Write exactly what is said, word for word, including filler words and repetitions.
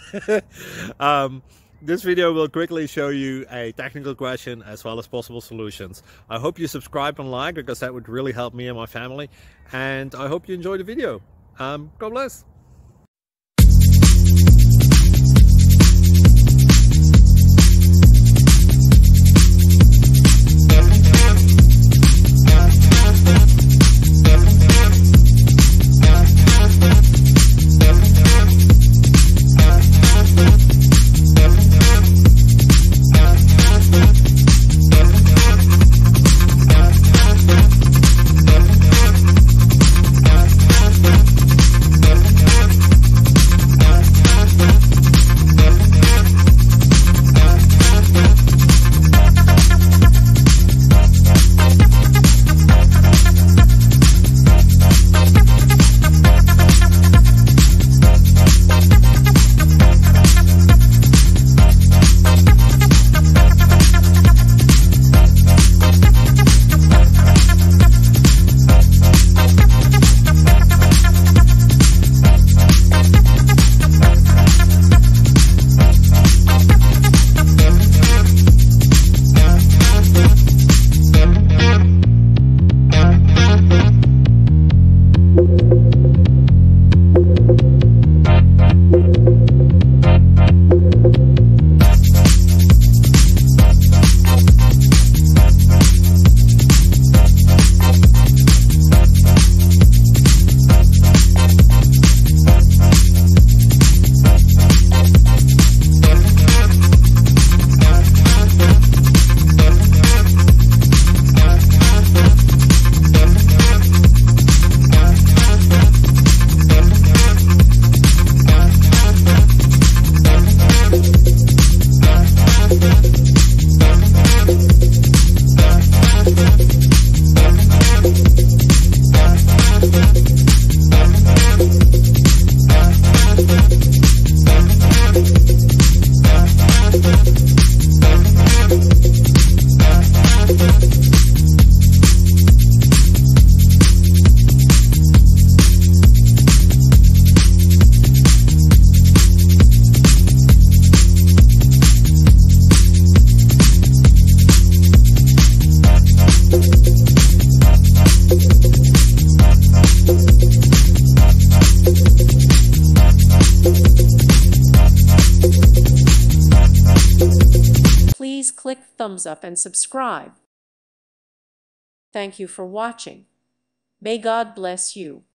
um, this video will quickly show you a technical question as well as possible solutions. I hope you subscribe and like, because that would really help me and my family. And I hope you enjoy the video. Um, God bless. Please click thumbs up and subscribe. Thank you for watching. May God bless you.